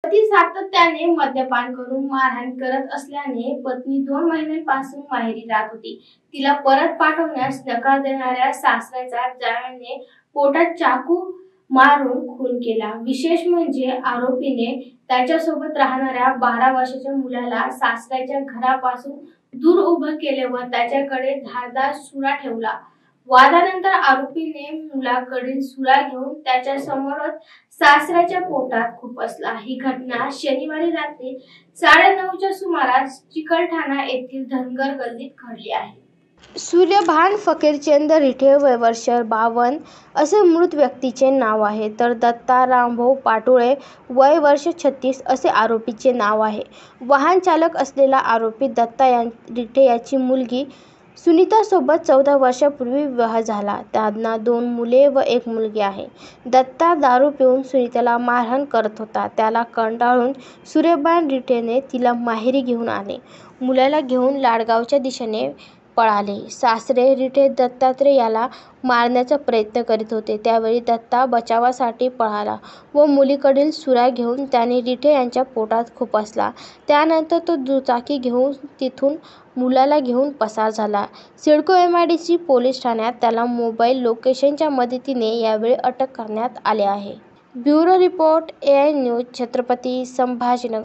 पती सातत्याने मद्यपान करून मारहाण करत असल्याने पत्नी 2 महिन्यांपासून माहेरी राहत होती. तिला परत पाठवण्यास नकार देणाऱ्या सासऱ्याचा जावेने पोटात चाकू मारून खून केला. विशेष म्हणजे आरोपीने त्याच्यासोबत राहणाऱ्या 12 वर्षाच्या मुलाला सासऱ्याच्या घरापासून दूर उभं केले व त्याच्याकडे धारदार सुरा ठेवला. वादानंतर आरोपीने मुलाकडील सुरा घेऊन त्याच्या समोरच सासऱ्याच्या पोटात खुपसला. ही घटना शनिवारी रात्री 9:30च्या सुमारास चिकलठाणा येथील धनगर गल्लीत घडली आहे. सूर्यभान फकीरचंद रिठे वय वर्ष 52 असे मृत व्यक्तीचे नाव आहे, तर दत्ता रामभाऊ पाटोळे वय वर्ष 36 असे आरोपीचे नाव आहे. वाहन चालक असलेला आरोपी दत्ता रिठे याची मुलगी सुनीता सोबत 14 वर्षापूर्वी विवाह झाला. त्यांना 2 मुले व 1 मुलगी आहे. दत्ता दारू पिऊन सुनीताला मारहाण करत होता. त्याला कंटाळून सूर्यभान रिठेने तिला माहेरी घेऊन आले. मुलाला घेऊन लाडगावच्या दिशेने पळाले. सासरे रिठे दत्तात्रय याला मारण्याचा प्रयत्न करीत होते. त्यावेळी दत्ता बचावासाठी पळाला व मुलीकडील सुरा घेऊन त्याने रिठे यांच्या पोटात खुपसला. त्यानंतर तो दुचाकी घेऊन तिथून मुलाला घेऊन पसार झाला. सिडको MIDC पोलीस ठाण्यात त्याला मोबाईल लोकेशनच्या मदतीने यावेळी अटक करण्यात आले आहे. Bureau report AI news, Chhatrapati Sambhajinagar.